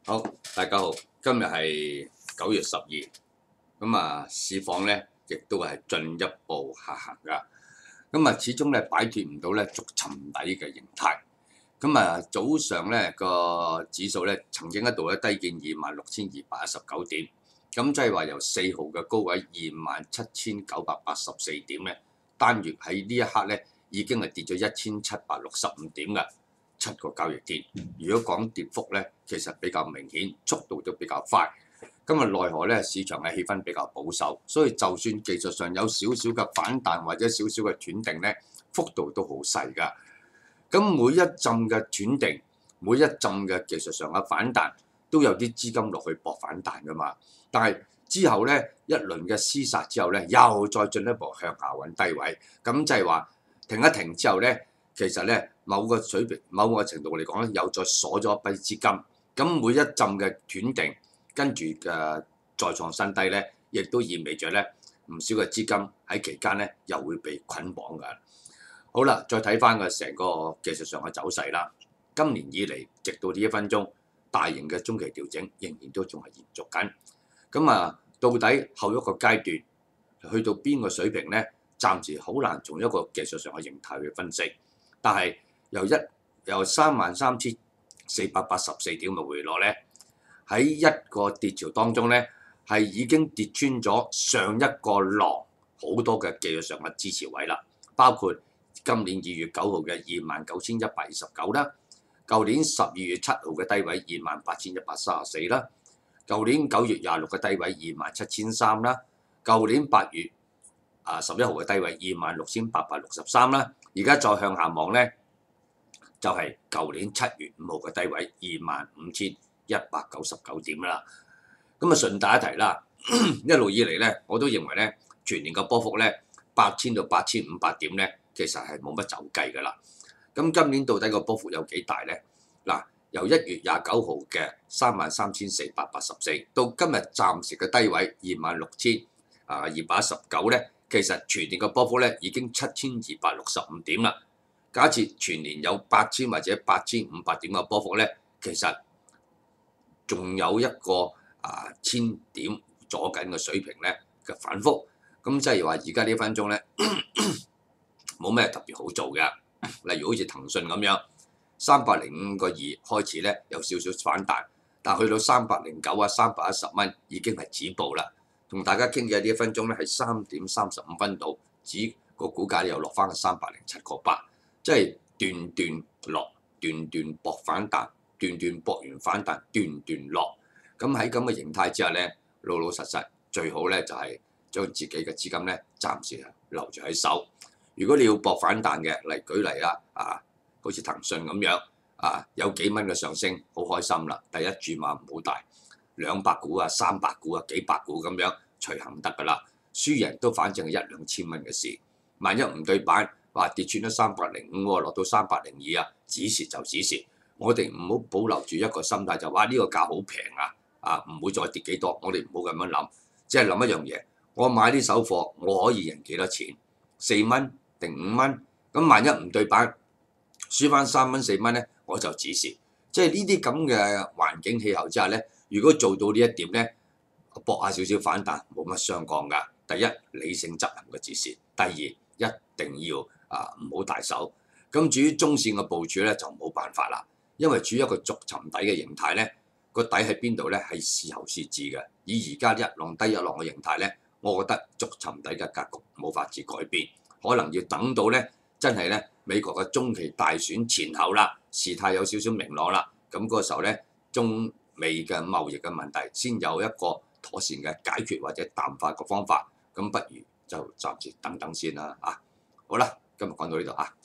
好，大家好，今日係9月12，市況咧亦都係進一步下行噶。始終咧擺脱唔到咧逐沉底嘅形態。早上咧個指數咧曾經一度咧低見26,219點，咁即係話由4號嘅高位27,984點咧，單月喺呢一刻咧已經係跌咗1,765點㗎。7個交易天，如果講跌幅咧，其實比較明顯，速度都比較快。奈何咧市場嘅氣氛比較保守，所以就算技術上有少少嘅反彈或者少少嘅斷定咧，幅度都好細㗎。每一陣嘅斷定，每一陣嘅技術上嘅反彈，都有啲資金落去搏反彈㗎嘛。但係之後咧一輪嘅廝殺之後咧，又再進一步向下揾低位，咁即係話停一停之後咧。其實咧，某個水平、某個程度嚟講咧，又再鎖咗一筆資金。每一陣嘅斷定，跟住嘅再創新低咧，亦都意味著咧唔少嘅資金喺期間咧又會被捆綁㗎。好啦，再睇翻個成個技術上嘅走勢啦。今年以嚟，直到呢1分鐘，大型嘅中期調整仍然都仲係延續緊。到底後一個階段去到邊個水平咧？暫時好難從一個技術上嘅形態去分析。但係由33,484點嘅回落咧，喺一個跌潮當中咧，係已經跌穿咗上一個浪好多嘅技術上嘅支持位啦，包括今年2月9號嘅29,129啦，舊年12月7號嘅低位28,134啦，舊年9月26嘅低位27,300啦，舊年8月11號嘅低位26,863啦。而家再向下望咧，就係舊年7月5號嘅低位25,199點啦。順帶一提啦，一路以嚟咧，我都認為咧，全年嘅波幅咧8,000到8,500點咧，其實係冇乜走雞㗎啦。今年到底個波幅有幾大咧？由1月29號嘅33,484到今日暫時嘅低位26,219咧。其實全年嘅波幅咧已經7,265點啦。假設全年有8,000或者8,500點嘅波幅咧，其實仲有一個1,000點阻緊嘅水平咧嘅反覆。即係話而家呢分鐘咧冇咩特別好做嘅。例如好似騰訊咁樣，305個2開始咧有少少反彈，但去到309310蚊已經係止步啦。同大家傾嘅呢1分鐘咧係3點35分度，指個股價又落翻去307個8，即係段段落，段段搏反彈，段段搏完反彈，段段落。喺咁嘅形態之下咧，老老實實最好咧就係將自己嘅資金咧暫時留住喺手。如果你要搏反彈嘅，嚟舉例啦，好似騰訊咁樣，有幾蚊嘅上升，好開心啦。第一注碼唔好大。200股300股幾百股咁樣隨行得㗎啦，輸贏都反正係1-2千蚊嘅事。萬一唔對板，跌穿咗305落到302止蝕就止蝕。我哋唔好保留住一個心態就呢個價好平唔會再跌幾多。我哋唔好咁樣諗，即係諗一樣嘢，我買呢手貨我可以贏幾多錢？4蚊定5蚊？萬一唔對板，輸翻3蚊4蚊咧，我就止蝕。即係呢啲咁嘅環境氣候之下咧。如果做到呢一點咧，搏下少少反彈冇乜相干㗎。第一，理性執行嘅止蝕；第二，一定要唔好大手。至於中線嘅部署咧，就冇辦法啦，因為處於一個逐沉底嘅形態咧，個底喺邊度咧係事後先知嘅。以而家一浪低一浪嘅形態咧，我覺得逐沉底嘅格局冇法子改變，可能要等到咧真係咧美國嘅中期大選前後啦，事態有少少明朗啦，嗰個時候咧中美嘅貿易嘅問題先有一個妥善嘅解決或者淡化嘅方法，不如就暫時等等先啦。好啦，今日講到呢度。